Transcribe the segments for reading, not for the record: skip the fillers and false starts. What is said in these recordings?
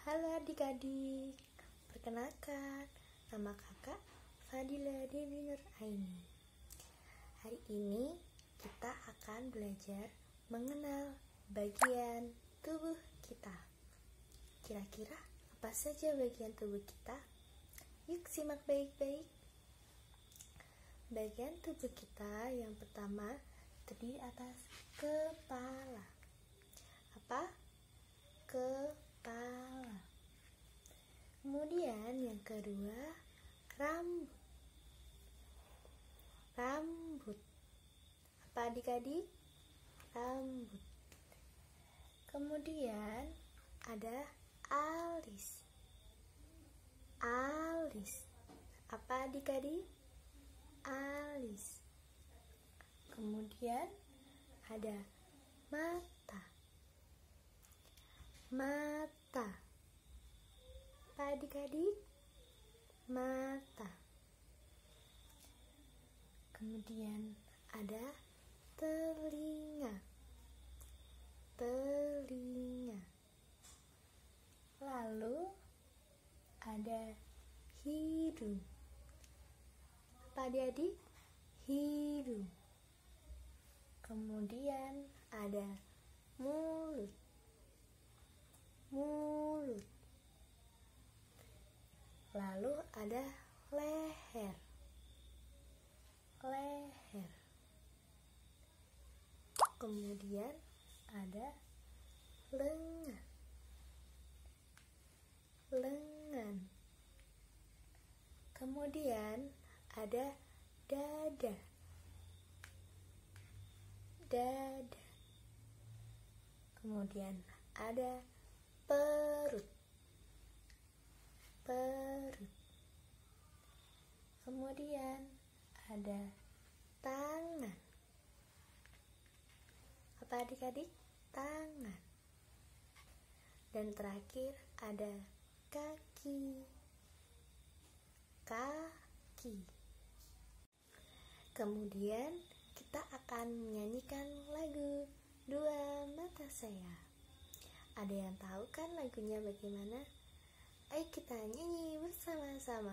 Halo adik-adik, perkenalkan, nama kakak Fadila Dewi Nuraini. Hari ini kita akan belajar mengenal bagian tubuh kita. Kira-kira apa saja bagian tubuh kita? Yuk simak baik-baik. Bagian tubuh kita yang pertama terdiri atas kepala. Apa? Kepala. Kemudian yang kedua, rambut. Rambut. Apa adik-adik? Rambut. Kemudian ada alis. Alis. Apa adik-adik? Alis. Kemudian ada mata. Mata. Apa adik-adik? Mata. Kemudian ada telinga. Telinga. Lalu ada hidung. Apa adik-adik? Hidung. Kemudian ada mulut. Mulut. Lalu ada leher. Leher. Kemudian ada lengan. Lengan. Kemudian ada dada. Dada. Kemudian ada perut. Perut. Kemudian ada tangan. Apa adik-adik? Tangan. Dan terakhir ada kaki. Kaki. Kemudian kita akan menyanyikan lagu Dua Mata Saya. Ada yang tahu kan lagunya bagaimana? Ayo kita nyanyi bersama-sama.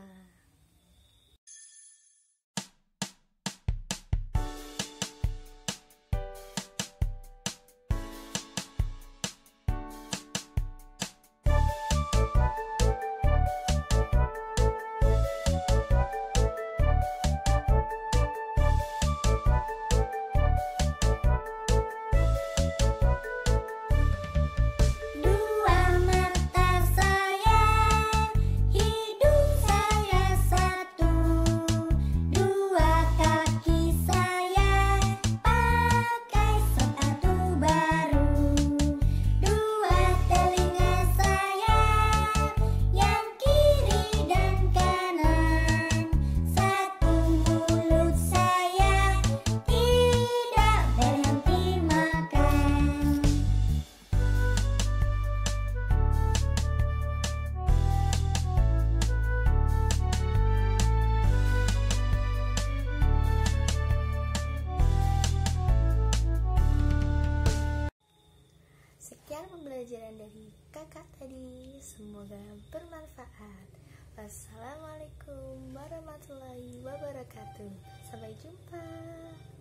Sekian pembelajaran dari kakak tadi, semoga bermanfaat. Wassalamualaikum warahmatullahi wabarakatuh. Sampai jumpa.